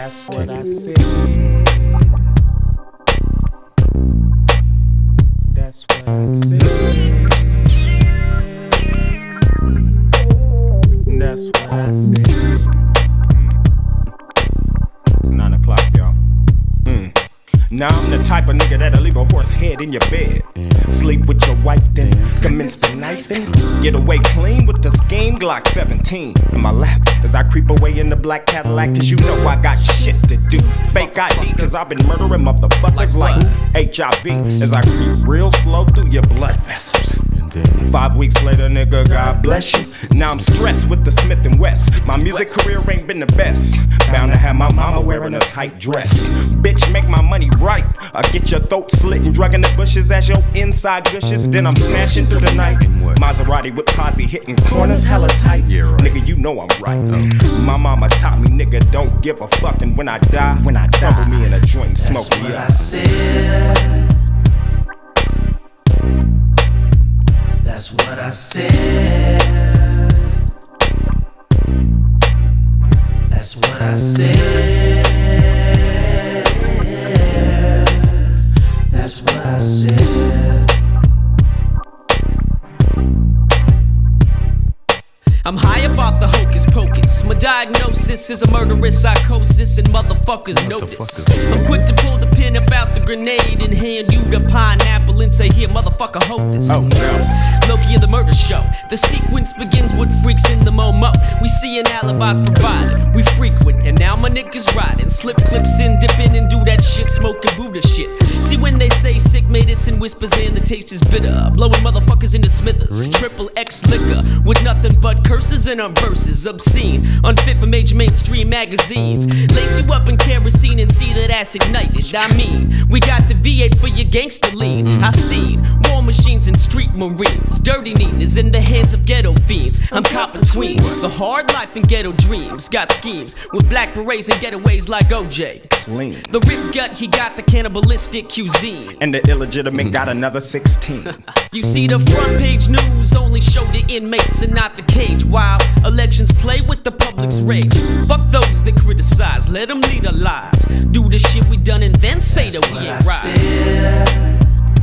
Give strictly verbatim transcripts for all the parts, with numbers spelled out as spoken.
That's what I said. That's what I said. That's what I said. It's nine o'clock, y'all. Mm. Now I'm the type of nigga that'll leave a horse head in your bed. Sleep with your wife, then commence the knifing. Get away clean with the scheme, Glock seventeen in my lap as I creep away in the black Cadillac. Cause you know I got shit to do. Fake I D cause I've been murdering motherfuckers like H I V as I creep real slow through your blood vessels. Five weeks later, nigga, God bless you. Now I'm stressed with the Smith and West. My music career ain't been the best. Bound to have my mama wearing a tight dress. Bitch, make my money right. I get your throat slit and drug in the bushes as your inside gushes. Then I'm smashing through the night. Maserati with posse hitting corners hella tight. Nigga, you know I'm right. My mama taught me, nigga, don't give a fuck. And when I die, when I die, me in a joint, smoke me up. That's what I said. That's what I said. That's what I said. I'm high about the hocus pocus. My diagnosis is a murderous psychosis, and motherfuckers notice. I'm quick to pull the pin about the grenade and hand you the pineapple and say, here, motherfucker, hold this. Oh, no. Loki and the murder show. The sequence begins with freaks in the Momo. We see an alibi's provided. We frequent, and now my niggas riding. Slip clips in, dip in, and do that shit, smoking Buddha shit. See when they say sick medicine whispers in, the taste is bitter. Blowing motherfuckers into smithers. Triple X liquor with nothing but curses and our verses. Obscene, unfit for major mainstream magazines. Lace you up in kerosene and see that ass ignited. I mean, we got the V eight for your gangster lean. I seen war machines and street marines. Dirty neat is in the hands of ghetto fiends. I'm caught between the hard life and ghetto dreams. Got schemes with black berets and getaways like O J. Clean. The rip gut, he got the cannibalistic cuisine. And the illegitimate got another sixteen. You see, the front page news only show the inmates and not the cage. While elections play with the public's rage. Fuck those that criticize, let them lead our lives. Do the shit we done and then say that we ain't right.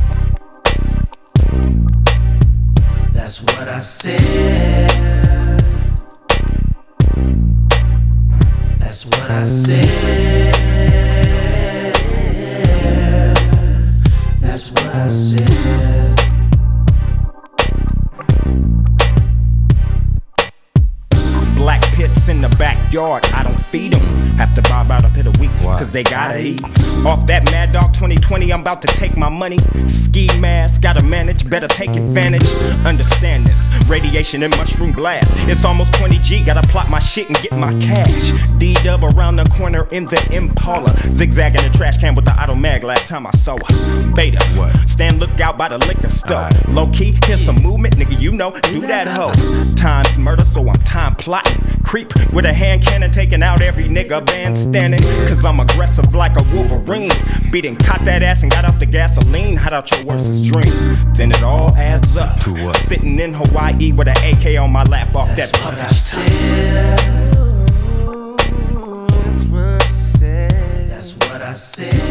That's what I said. That's what I said. That's what I said. Black pits in the backyard, I don't feed them. Have to buy about a pit a week, cause they gotta eat. Off that Mad Dog twenty twenty, I'm about to take my money. Ski mask, gotta manage, better take advantage. Understand this, radiation and mushroom blast. It's almost twenty G, gotta plot my shit and get my cash. D-dub around the corner in the Impala. Zigzagging the trash can with the auto mag last time I saw her. Beta, stand lookout by the liquor store. Low-key, here's some movement, nigga, you know, do that hoe. Time's murder, so I'm time plotting. Creep with a hand cannon, taking out every nigga band standing. Cause I'm aggressive like a Wolverine. Beating, caught that ass and got out the gasoline. Hide out your worst dream. Then it all adds up. To what? Sitting in Hawaii with an A K on my lap off That's that what I said. That's what I said. That's what I said.